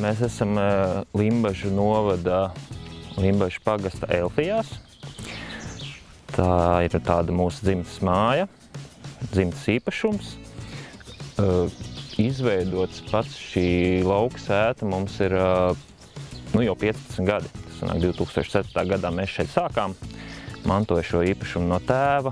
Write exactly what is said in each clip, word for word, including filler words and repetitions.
mēs esam Limbažu novada, Limbažu pagasta Elfijās. Tā ir tāda mūsu dzimtas māja, dzimtas īpašums. Izveidots pats šī lauka sēta mums ir nu, jau piecpadsmit gadi. Tas sanāk divi tūkstoši ceturtā gadā mēs šeit sākām. Mantoju šo īpašumu no tēva.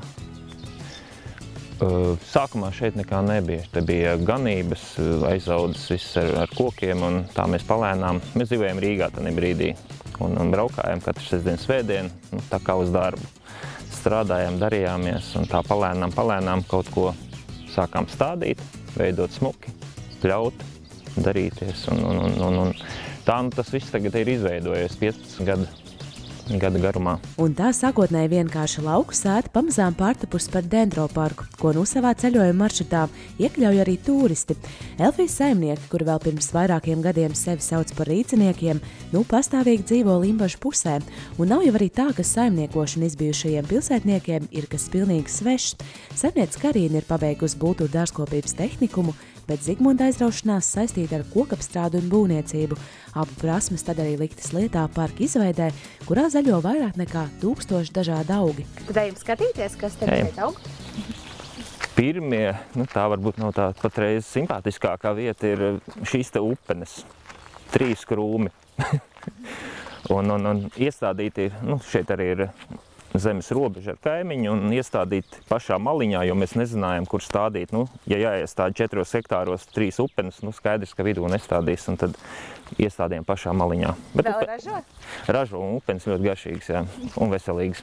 Sākumā šeit nekā nebija. Te bija ganības, aizaudzes viss ar, ar kokiem, un tā mēs palēnām. Mēs dzīvojam Rīgā tajā brīdī un, un braukājam katru sestdienu svētdienu, nu, tā kā uz darbu. Strādājām, darījāmies, un tā palēnām, palēnām kaut ko sākām stādīt, veidot smuki, pļaut, darīties, un, un, un, un, un tā nu, tas viss tagad ir izveidojies piecpadsmit gadu. gada garumā. Un tā sākotnēji vienkārša lauku sēta pamazām pārtapusi par dendroparku, ko nu savā ceļojuma maršrutā iekļauj arī turisti. Elfijas saimnieki, kuri vēl pirms vairākiem gadiem sevi sauc par rīciniekiem, nu pastāvīgi dzīvo Limbažu pusē. Un nav jau arī tā, ka saimniekošana izbijušajiem pilsētniekiem ir kas pilnīgi svešs. Saimniece Karīna ir pabeigusi būtu dārzkopības tehnikumu, bet Zigmunda aizraušanās saistīta ar kokapstrādu un būvniecību. Abu prasmes tad arī liktas lietā parka izveidē, kurā zaļo vairāk nekā tūkstoši dažādi augi. Tad ejam skatīties, kas te šeit aug? Pirmie, nu tā varbūt nav tā patreiz simpātiskākā vieta, ir šīs te upenes. Trīs krūmi. un, un, un iestādīti, nu šeit arī ir zemes robeža ar kaimiņu un iestādīt pašā maliņā, jo mēs nezinājām, kur stādīt. Nu, ja jāiestāda četros hektāros trīs upenes, nu skaidrs, ka vidū nestādīs, un tad iestādījām pašā maliņā. Bet vēl upe... ražo? Ražo, un upenes ļoti garšīgas, jā, un veselīgas.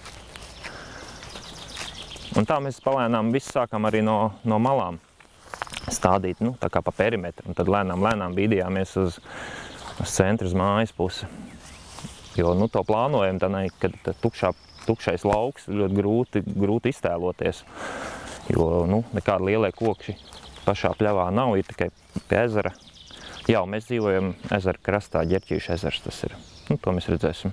Un tā mēs palēnām visu sākām arī no, no malām stādīt, nu, tā kā pa perimetru, un tad lēnām, lēnām bīdījāmies uz, uz centru, uz mājas pusi. Jo, nu, to plānojam, tā ne, kad tukšā tukšais lauks ļoti grūti, grūti iztēloties, jo nu, nekādi lielie koki pašā pļavā nav, ir tikai pie ezera. Jā, mēs dzīvojam ezera krastā, Ģerķīša ezers tas ir. Nu, to mēs redzēsim.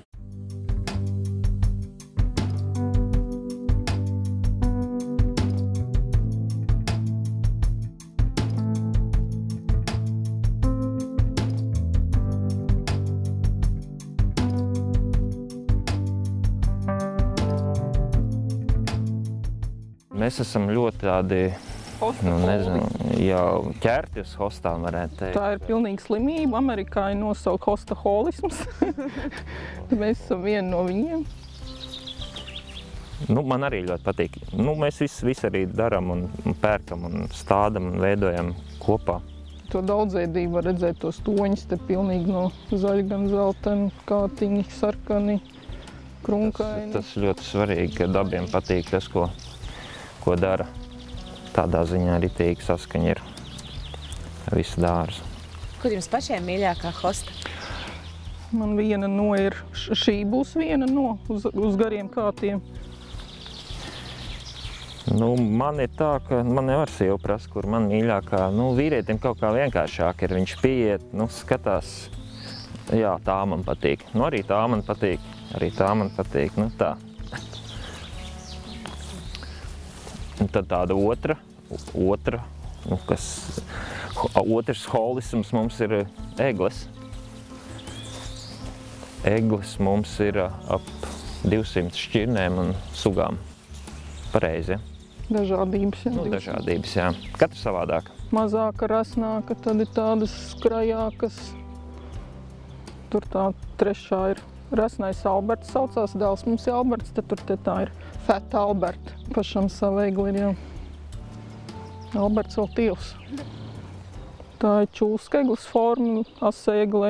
Mēs esam ļoti tādi, nu, nezinu, jau ķerti uz hostām, varētu teikt. Tā ir pilnīgi slimība. Amerikā ir nosaukt hostaholisms. Mēs esam vieni no viņiem. Nu, man arī ļoti patīk. Nu, mēs visu, visu arī daram un, un pērkam un stādam un veidojam kopā. To daudzveidību var redzēt, tos toņus te pilnīgi no zaļa, gan zelteni, kātiņi, sarkani, krunkaini. Tas, tas ļoti svarīgi, ka dabiem patīk tas, ko ko dara. Tādā ziņā ritīgi saskaņa ir visu dārzu. Kur jums pašiem mīļākā hosta? Man viena no ir, šī būs viena no uz, uz gariem kātiem. Nu, man ir tā, ka man nevar sieva prasa, kur man mīļākā. Nu, vīrietim kaut kā vienkāršāk ir. Viņš pieiet, nu, skatās, jā, tā man patīk. Nu, arī tā man patīk, arī tā man patīk, nu, tā. Un tad tāda otra, otra, nu, kas, otrs holisms mums ir egles. Egles mums ir ap divsimt šķirnēm un sugām. Pareizi, ja? Dažādības, jā. Nu, dažādības, jā. Katra savādāka. Mazāka, rasnāka, tad ir tādas skrajākas. Tur tā trešā ir rasnais Alberts saucās, dēls mums ir Alberts, tad tur te tā ir Feta Alberta. Pašam savu egli ir jau. Alberts vēl tīvs. Tā ir čūska eglis forma, asa eglei.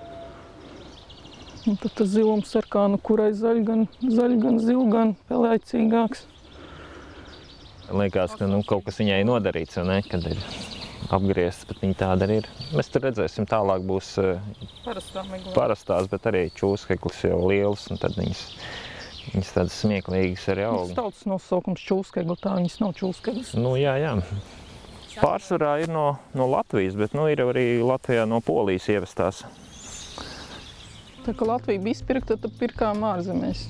Un tad tas zilums sarkānu, kurai zaļ gan, zaļ gan zil, gan pelēcīgāks. Liekas, ka nu, kaut kas viņai nodarīts, vai ne, kad ir apgriezts, bet viņa tāda arī ir. Mēs tur redzēsim, tālāk būs parastās, bet arī čūskeklis jau liels, un tad viņas, viņas tādas smieklīgas arī aug. Tas tautas nosaukums čūskegli, tā viņas nav čūskeglis. Nu, jā, jā. Pārsvarā ir no, no Latvijas, bet nu, ir arī Latvijā no Polijas ievestās. Tā kā Latvija bija izpirkta, tad pirkām ārzemēs.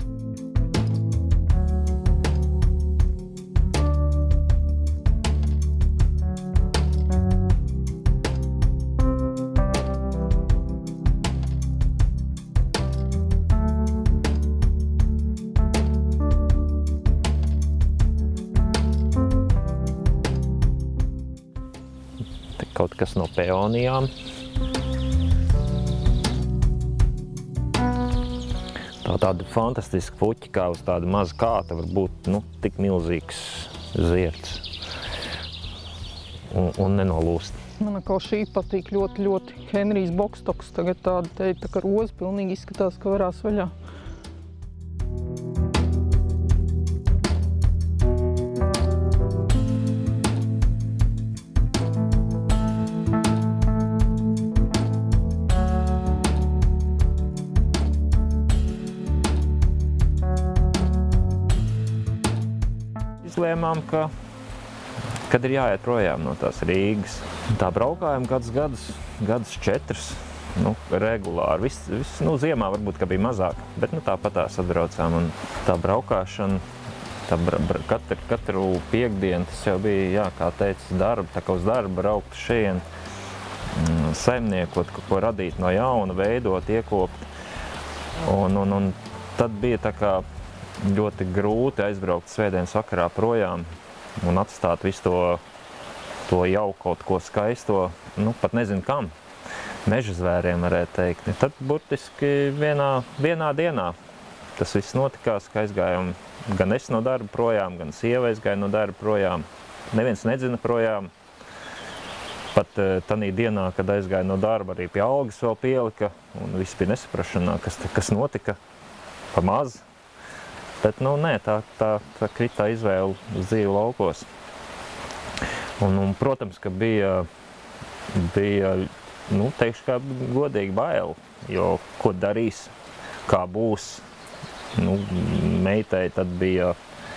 kaut kas no peonijām. Tā tāda fantastiska puķa, kā uz tāda maza kāta var būt, nu, tik milzīgs zierds un, un nenolūst. Man kaut šī patīk ļoti, ļoti. Henrijs Bokstoks tagad tāda te, tā kā roza pilnīgi izskatās, ka varās vaļā. Izlēmām, ka, kad ir jāiet projām no tās Rīgas. Tā braukājām gadus, gadus, gadus četrus, nu, regulāri. Viss, viss, nu, ziemā varbūt, ka bija mazāk, bet, nu, tāpat tās atbraucām. Un tā braukāšana, tā bra, bra, katru, katru piekdienu, tas jau bija, jā, kā teica, darba, tā kā uz darba braukt šeit, saimniekot, ko radīt no jauna, veidot, iekopt. Un, un, un tad bija tā kā ļoti grūti aizbraukt svētdienas vakarā projām un atstāt visu to, to jau kaut ko skaisto, nu, pat nezinu kam, meža zvēriem varētu teikt. Tad burtiski vienā, vienā dienā tas viss notikās, ka aizgājām gan es no darba projām, gan sieva aizgāja no darba projām. Neviens nedzina projām. Pat tanī dienā, kad aizgāja no darba, arī pie algas vēl pielika, un viss bija nesaprašanā, kas, kas notika pa maz. Bet, nu, nē, tā, tā, tā kritā izvēle uz dzīvi laukos. Un, un, protams, ka bija, bija, nu, teikšu, kā godīgi baili, jo ko darīs, kā būs. Nu, meitai tad bija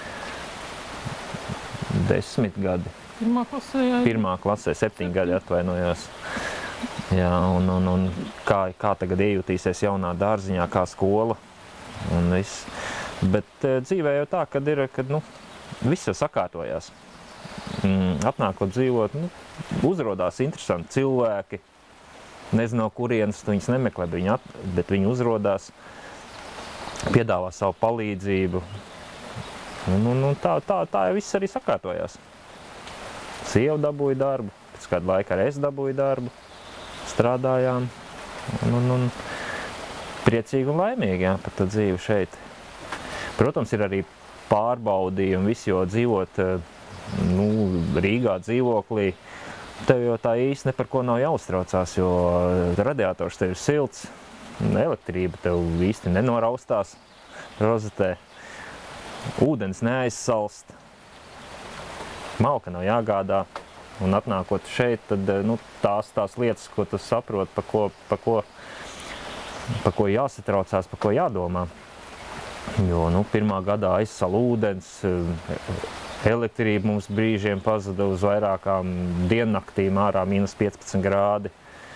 desmit gadi. Pirmā klasē, jā. Pirmā klasē, septiņi gadi atvainojās. Jā, un, un, un kā, kā tagad iejutīsies jaunā dārziņā, kā skola un viss. Bet dzīvē jau tā, kad ir, kad, nu, viss jau sakārtojās. Atnākot dzīvot, nu, uzrodās interesanti cilvēki. Nezinu, no kurienes tu viņus nemeklē, bet viņi, at, bet viņi uzrodās, piedāvā savu palīdzību. Un, un, un tā, tā, tā jau viss arī sakārtojās. Sieva dabūja darbu, pēc kādu laiku arī es dabūju darbu, strādājām. Un, un, un priecīgi un laimīgi, jā, par to dzīvi šeit. Protams, ir arī pārbaudījumi visi, jo dzīvot, nu, Rīgā dzīvoklī, tev jau tā īsti ne par ko nav jāuztraucās, jo radiators tev ir silts, elektrība tev īsti nenoraustās rozetē, ūdens neaizsalst, malka nav jāgādā, un atnākot šeit, tad, nu, tās, tās lietas, ko tu saproti, pa ko, pa ko, pa ko jāsatraucās, pa ko jādomā. Jo, nu, pirmā gadā aizsal ūdens, elektrība mums brīžiem pazuda uz vairākām diennaktīm, ārā mīnus piecpadsmit grādi.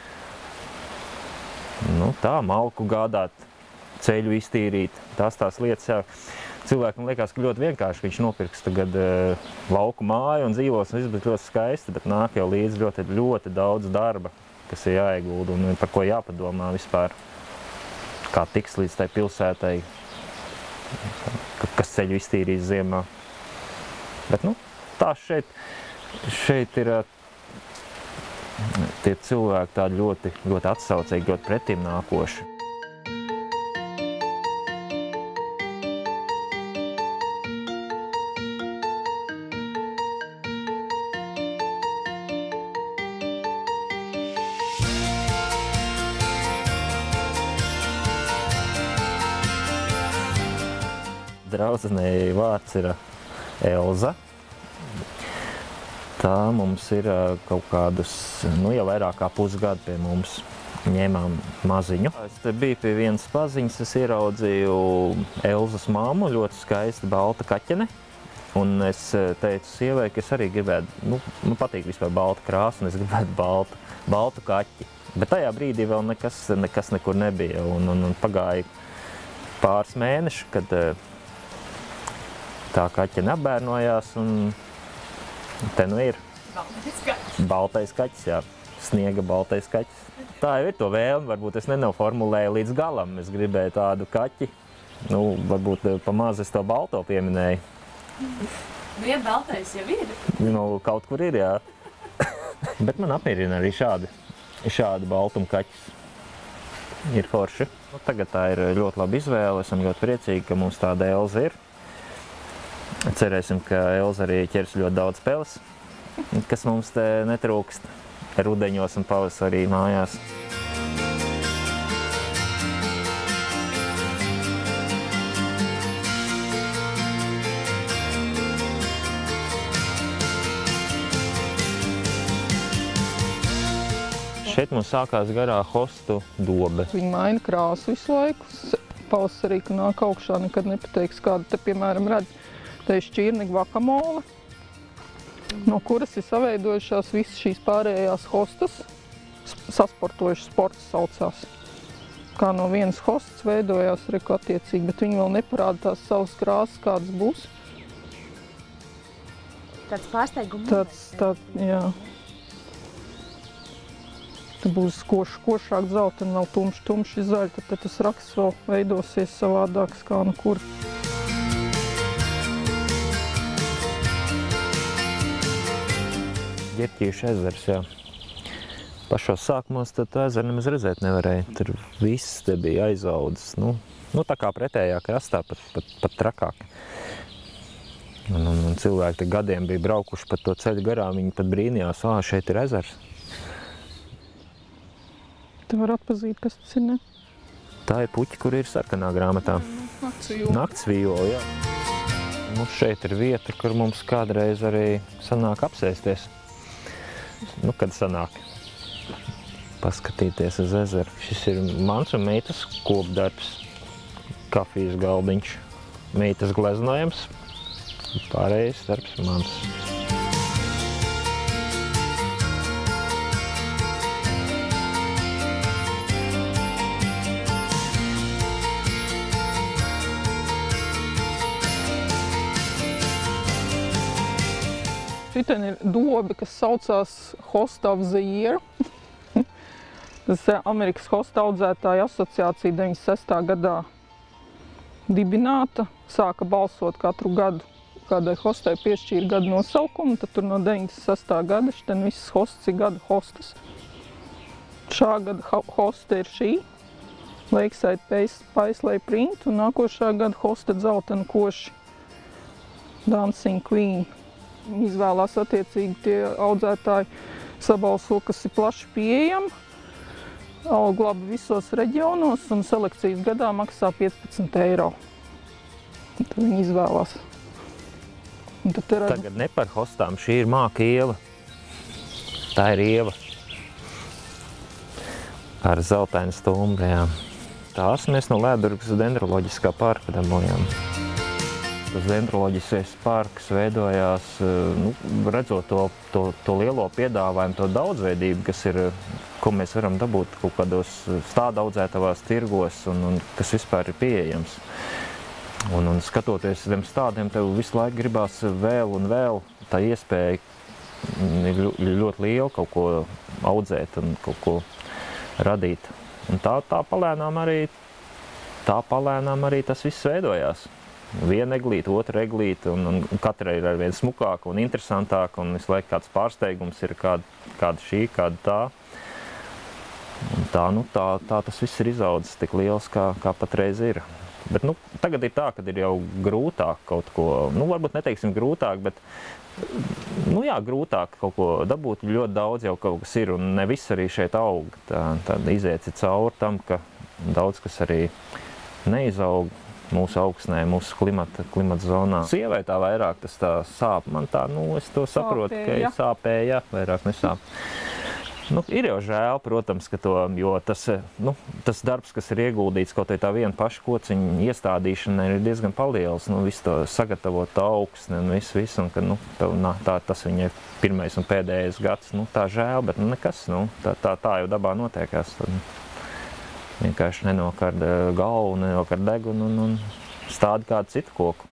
Nu, tā, malku gādāt, ceļu iztīrīt, tās tās lietas, jā. Cilvēkam liekas, ka ļoti vienkārši viņš nopirks tagad uh, lauku māju un dzīvos, un viss būs ļoti skaisti, bet nāk jau līdz ļoti, ļoti daudz darba, kas ir jāiegulda un par ko jāpadomā vispār, kā tiks līdz tai pilsētai, kas ceļu iztīrīs ziemā. Bet, nu, tā šeit, šeit ir tie cilvēki tādi ļoti, ļoti atsaucīgi, ļoti pretim nākoši. Draudzenei vārds ir Elza. Tā mums ir kaut kādus, nu, jau vairāk kā pusgadu pie mums ņēmām maziņu. Es te biju pie vienas paziņas, es ieraudzīju Elzas mammu, ļoti skaista balta kaķene. Un es teicu sievai, ka es arī gribētu, nu, man patīk vispār balta krāsa, un es gribētu baltu, baltu kaķi. Bet tajā brīdī vēl nekas, nekas nekur nebija, un, un, un pagāja pāris mēneši, kad tā kaķene apbērnojās, un te nu ir. Baltais kaķis. Baltais kaķis, jā. Sniega baltais kaķis. Tā jau ir to vēlme, varbūt es nenoformulēju līdz galam. Es gribēju tādu kaķi, nu, varbūt pa maz es to balto pieminēju. Nu, ja baltais jau ir. Nu, kaut kur ir, jā. Bet man apmierina arī šādi, šādi baltumkaķis. Ir forši. Nu, tagad tā ir ļoti laba izvēle. Esam ļoti priecīgi, ka mums tāda Elza ir. Cerēsim, ka Elza arī ķers ļoti daudz peles, kas mums te netrūkst rudeņos un pavasarī mājās. Šeit mums sākās garā hostu dobe. Viņi maina krāsu visu laiku. Pavasarī, kad nāk augšā, nekad nepateiks, kāda te, piemēram, redz. Te ir šķirniga vakamole, no kuras ir saveidojušās visas šīs pārējās hostas. Sasportojuši sports saucās. Kā no vienas hostas veidojās reku attiecīgi, bet viņi vēl neparāda tās savas krāsas, kādas būs. Tāds pārsteigums. Tāds, tāds, jā. Te būs koši, košāk zelta un vēl tumši, tumši zaļi, tad te tas raksts vēl veidosies savādāks kā nu kur. Ģirķīšu ezers, jā. Pašos sākumos tad to ezeru nemaz redzēt nevarēja. Tur viss te bija aizaudzis. Nu, nu tā kā pretējā krastā, pat, pat, pat trakāk. Un, un, un cilvēki te gadiem bija braukuši pat to ceļu garām, viņi pat brīnījās, ā, šeit ir ezers. Te var atpazīt, kas tas ir, ne? Tā ir puķi, kur ir sarkanā grāmatā. Naktsvījola. Naktsvījola, jā. Mums šeit ir vieta, kur mums kādreiz arī sanāk apsēsties. Nu, kad sanāk paskatīties uz ezeru. Šis ir mans un meitas kopdarbs, kafijas galdiņš. Meitas gleznojams, pārējais darbs mans. Šitien ir dobe, kas saucās Host of the Year. Tas ir Amerikas hosta audzētāju asociācija deviņdesmit sestā gadā dibināta. Sāka balsot katru gadu, kādai hostai piešķīra gadu nosaukumu, tad tur no deviņdesmit sestā gada šitien visas hosts ir gada hostas. Šā gada hosta ir šī, Lakeside Paisley Print, un nākošā gada hosta dzeltena koši Dancing Queen. Izvēlās attiecīgi tie audzētāji sabalso, kas ir plaši pieejami, augu labi visos reģionos un selekcijas gadā maksā piecpadsmit eiro. Tad viņi izvēlās. Un tad redz... Tagad ne par hostām, šī ir Māka iela. Tā ir ieva. Ar zeltainu stumbri, jā. Tās mēs no Lēdurgas dendroloģiskā parka dabūjām. Tas dendroloģiskais parks veidojās, nu, redzot to, to, to lielo piedāvājumu, to daudzveidību, kas ir, ko mēs varam dabūt kaut kādos stāda audzētavās tirgos un, un kas vispār ir pieejams. Un, un skatoties tiem stādiem, tev visu laiku gribās vēl un vēl. Tā iespēja ir ļoti liela kaut ko audzēt un kaut ko radīt. Un tā, tā palēnām arī, tā palēnām arī tas viss veidojās. Viena eglīte, otra eglīte, un, un katra ir arvien smukāka un interesantāka, un visu laiku kāds pārsteigums ir, kāda, kāda šī, kāda tā. Un tā, nu, tā, tā tas viss ir izaudzis tik liels, kā, kā patreiz ir. Bet, nu, tagad ir tā, kad ir jau grūtāk kaut ko, nu, varbūt neteiksim grūtāk, bet, nu, jā, grūtāk kaut ko dabūt, ļoti daudz jau kaut kas ir, un ne viss arī šeit aug. Tā, tad iziet cauri tam, ka daudz kas arī neizaug mūsu augsnē, mūsu klimata, klimata zonā. Sievai tā vairāk tas tā sāp. Man tā, nu, es to saprotu, ka ir sāpēja, vairāk nesāp. Nu, ir jau žēl, protams, ka to, jo tas, nu, tas darbs, kas ir ieguldīts kaut tā viena paša kociņa iestādīšana, ir diezgan paliels. Nu, visu to sagatavot augsni un visu, visu, un ka, nu, tev, nā, tā, tas viņa ir pirmais un pēdējais gads. Nu, tā žēl, bet nu, nekas, nu, tā, tā, tā jau dabā notiekās. Tad, vienkārši nenokard galvu, nenokard degunu un, un stādi kādu citu koku.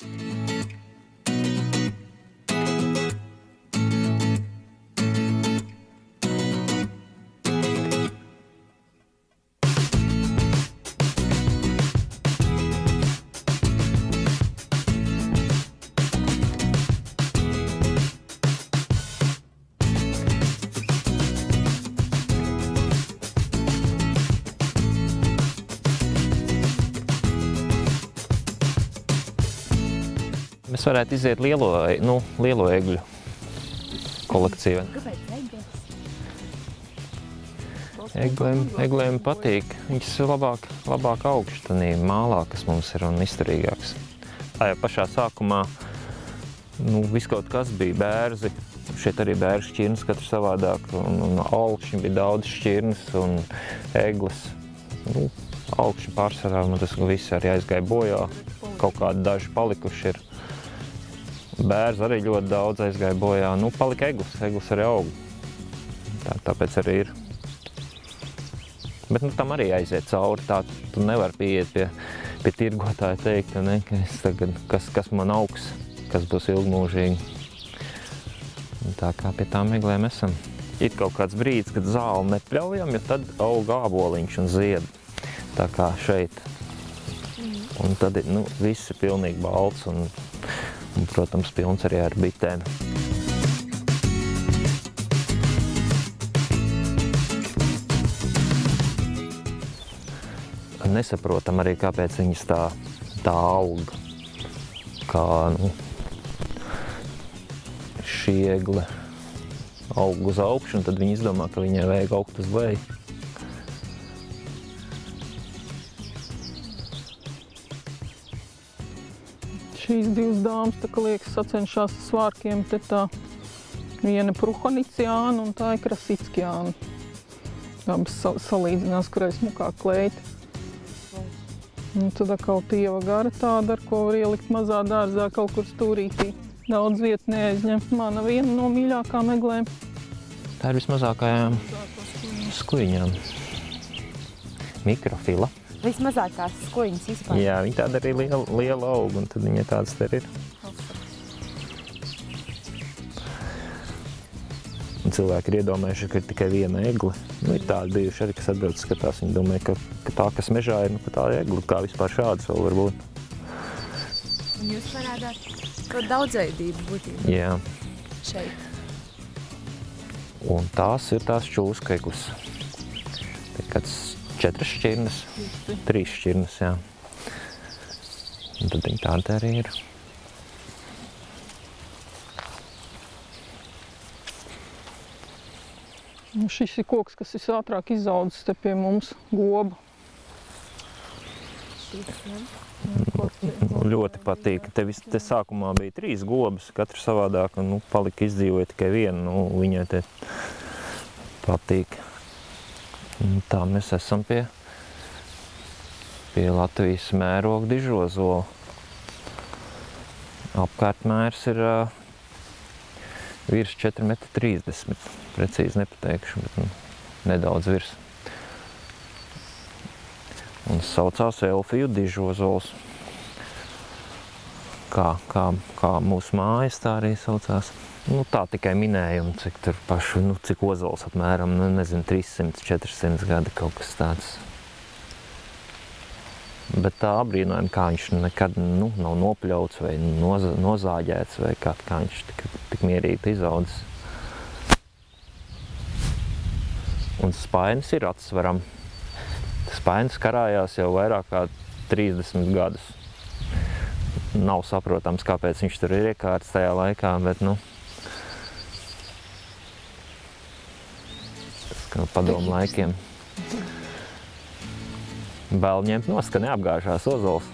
Mums varētu iziet lielo, nu, lielo egļu kolekciju. Kāpēc eglis? Eglēm, eglēm patīk. Viņas labāk, labāk augš tanī mālā, kas mums ir un izturīgāks. Tā jau pašā sākumā nu, viss kaut kas bija bērzi. Šeit arī bērzi šķirnes katru savādāk. Un, un augšņi bija daudz šķirnes un egles. Nu, augšņi pārsvarā, un tas viss arī aizgāja bojā. Kaut kādi daži palikuši ir. Bērzi arī ļoti daudz aizgāja bojā. Nu, palika egles, egles arī aug. Tā, tāpēc arī ir. Bet nu, tam arī aiziet cauri. Tā, tu nevari pieiet pie, pie tirgotāja teikt, ne, ka es tagad, kas, kas man augs, kas būs ilgmūžīgi. Un tā kā pie tām eglēm esam. Ir kaut kāds brīdis, kad zāli nepļaujam, jo tad aug āboliņš un zied. Tā kā šeit. Un tad nu, viss ir pilnīgi balts un, un, protams, pilns arī ar bitēm. Nesaprotam arī, kāpēc viņas tā, tā aug. Kā, nu, šī egle aug uz augšu, un tad viņi izdomā, ka viņai vajag augt uz leju. Šīs divas dāmas, tā kā liekas, sacenšās svārkiem, te tā viena Pruhoniciāna un tā ir Krasickiāna. Abas salīdzinās, kurai smukāk kleita. Un tad atkal tieva gara tāda, ar ko var ielikt mazā dārzā kaut kur stūrītī. Daudz vietu neaizņem. Mana viena no mīļākām eglēm. Tā ir vismazākajām skuiņām. Mikrofila. Vismazākās skuiņas vispār. Jā, viņa tāda arī liela, liela auga, un tad viņa tādas te ir. Un cilvēki ir iedomājuši, ka ir tikai viena egle. Nu, ir tādi bijuši arī, kas atbrauc skatās. Viņi domāja, ka, ka tā, kas mežā ir, nu, ka tā ir egle. Kā vispār šādas vēl var būt. Un jūs parādāt to daudzveidību būtībā. Jā. Šeit. Un tās ir tās čūsku egles. Te kāds četras šķirnes, trīs šķirnes, jā. Un tad viņi tāda arī ir. Šis ir koks, kas ir ātrāk izaudzis te pie mums, goba. Nu, ļoti patīk. Te, vis, te sākumā bija trīs gobas, katra savādāk, un nu, palika izdzīvoja tikai viena. Nu, viņai te patīk. Un tā mēs esam pie, pie Latvijas mēroga dižozola. Apkārtmērs ir uh, virs četri metri trīsdesmit. Precīzi nepateikšu, bet nu, nedaudz virs. Un saucās Elfiju dižozols. Kā, kā, kā mūsu mājas tā arī saucās. Nu, tā tikai minējumi, cik tur paši, nu, cik ozols apmēram, nu, nezinu, trīssimts, četrsimts gadi kaut kas tāds. Bet tā apbrīnojam, kā viņš nekad nu, nav nopļauts vai noza, nozāģēts vai kā, kā viņš tik, tik mierīgi izaudzis. Un spainis ir atsveram. Spainis karājās jau vairāk kā trīsdesmit gadus. Nav saprotams, kāpēc viņš tur ir iekārts tajā laikā, bet, nu, tas kā padomu laikiem. Bail ņemt nost, ka neapgāžās ozols.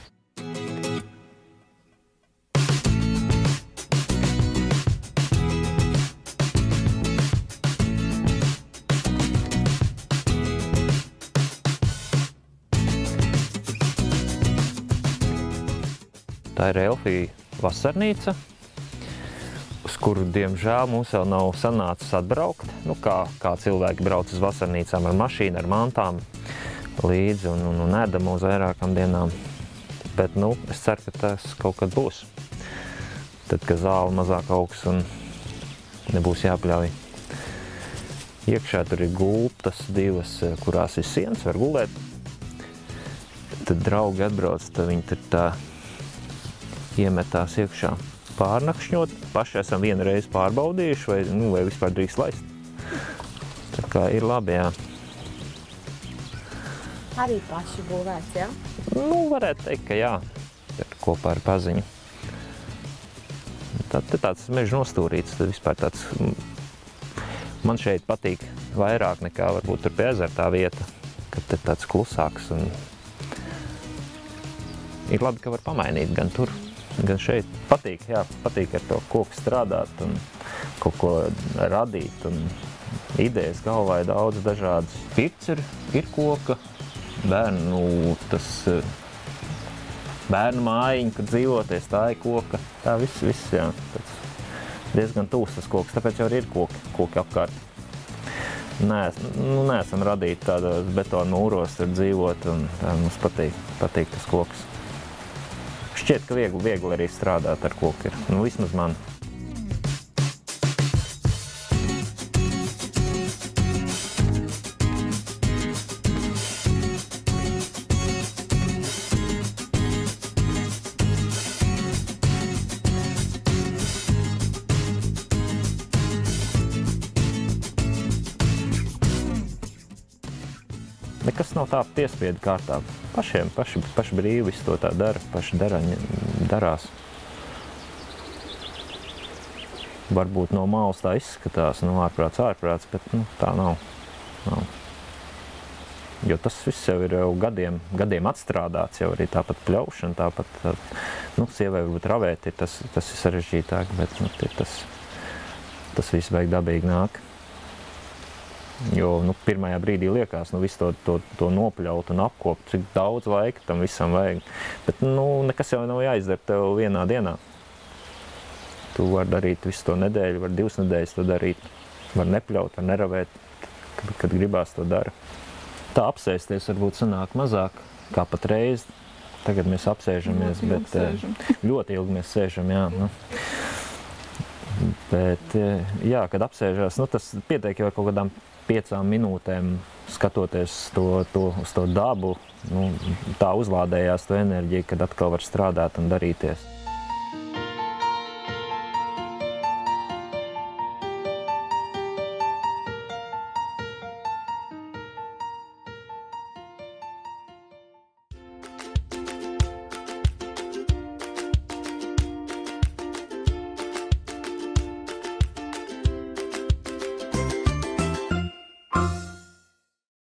Tā ir Elfija vasarnīca, uz kuru, diemžēl, mums vēl nav sanācis atbraukt. Nu, kā, kā cilvēki brauc uz vasarnīcām ar mašīnu, ar mantām līdzi un, un, un ēdam uz vairākām dienām. Bet, nu, es ceru, ka tas kaut kad būs. Tad, kad zāle mazāk augs un nebūs jāpļauj. Iekšā tur ir gultas divas, kurās ir sienas, var gulēt. Tad draugi atbrauc, tad viņi tur tā iemetās iekšā pārnakšņot. Paši esam vienu reizi pārbaudījuši, vai, nu, vai vispār drīkst laist. Tā kā ir labi, jā. Arī paši būvēts, jā? Nu, varētu teikt, ka jā. Kopā ar paziņu. Tad te tāds meža nostūrīts, tad vispār tāds, man šeit patīk vairāk nekā varbūt tur pie ezera tā vieta, kad te tāds klusāks un ir labi, ka var pamainīt gan tur, gan šeit. Patīk, jā, patīk ar to koku strādāt un kaut ko radīt un idejas galvā ir daudz dažādas. Pirts ir, ir koka, bērnu tas bērnu mājiņa, kad dzīvoties, tā ir koka. Tā viss, viss, jā, tāds diezgan tūs tas koks, tāpēc jau arī ir koki, koki apkārt. Nē, nu, neesam radīti tādos betona mūros tur dzīvot, un tā, mums patīk, patīk tas koks. Šķiet, ka viegli, viegli arī strādāt ar koku ir, nu, vismaz man. Nekas nav tā piespiedu kārtā. Pašiem, paši, paši brīvi visu to tā dara, paši daraņi darās. Varbūt no malas tā izskatās, nu, ārprāts, ārprāts, bet nu, tā nav. nav. Jo tas viss jau ir jau gadiem, gadiem atstrādāts, jau arī tāpat pļaušana, tāpat, tā, nu, sievai varbūt ravēt ir tas, tas ir sarežģītāk, bet nu, tas, tas viss vajag dabīgi nāk. Jo nu, pirmajā brīdī liekas, nu, visu to, to, to nopļaut un apkopt, cik daudz laika tam visam vajag. Bet nu, nekas jau nav jāizdara tev vienā dienā. Tu vari darīt visu to nedēļu, var divas nedēļas to darīt. Var nepļaut, var neravēt, kad, kad gribās to dara. Tā apsēsties varbūt sanāk mazāk, kā patreiz. Tagad mēs apsēžamies, ļoti bet sēžam. ļoti ilgi mēs sēžam, jā. Nu. Bet, jā, kad apsēžās, nu, tas pietiek jau kaut kādām piecām minūtēm skatoties to, to, uz to dabu, nu, tā uzlādējās to enerģiju, kad atkal var strādāt un darīties.